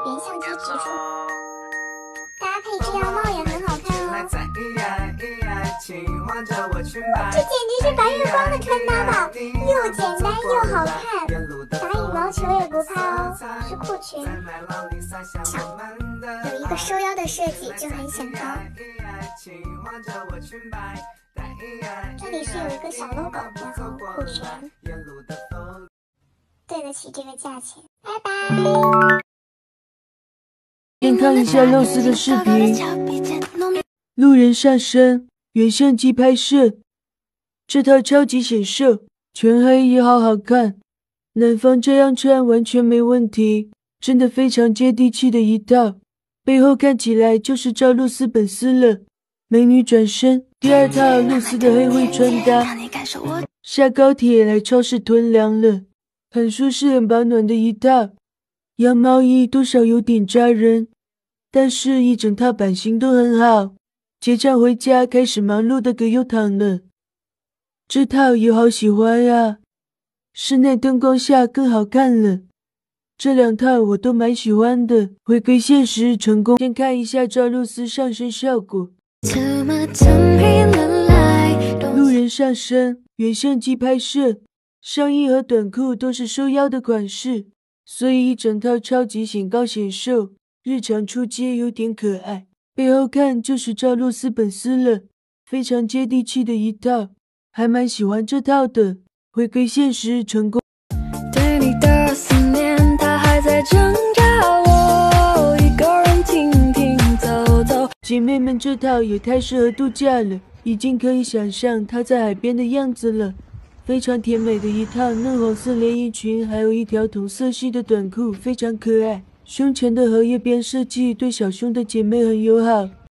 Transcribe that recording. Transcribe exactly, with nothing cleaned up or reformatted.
原相机直出，搭配这样帽也很好看哦。这简直是白月光的穿搭吧，又简单又好看，打羽毛球也不怕哦。是裤裙，巧，有一个收腰的设计就很显高。这里是有一个小 logo， 然后裤裙，对得起这个价钱。拜拜。 先看一下露丝的视频。路人上身，原相机拍摄。这套超级显瘦，全黑也好好看。男方这样穿完全没问题，真的非常接地气的一套。背后看起来就是照露丝本丝了。美女转身，第二套露丝的黑灰穿搭。下高铁来超市囤粮了，很舒适很保暖的一套。羊毛衣多少有点扎人，但是一整套版型都很好。结账回家开始忙碌的葛优躺了。这套也好喜欢呀，室内灯光下更好看了。这两套我都蛮喜欢的，回归现实成功。先看一下赵露思上身效果。路人上身，原相机拍摄，上衣和短裤都是收腰的款式，所以一整套超级显高显瘦，日常出街有点可爱。背后看就是赵露思本丝了，非常接地气的一套，还蛮喜欢这套的，回归现实成功。 对你的思念，它还在挣扎，我一个人停停走走。 姐妹们，这套也太适合度假了，已经可以想象它在海边的样子了。非常甜美的一套嫩黄色连衣裙，还有一条同色系的短裤，非常可爱。胸前的荷叶边设计对小胸的姐妹很友好。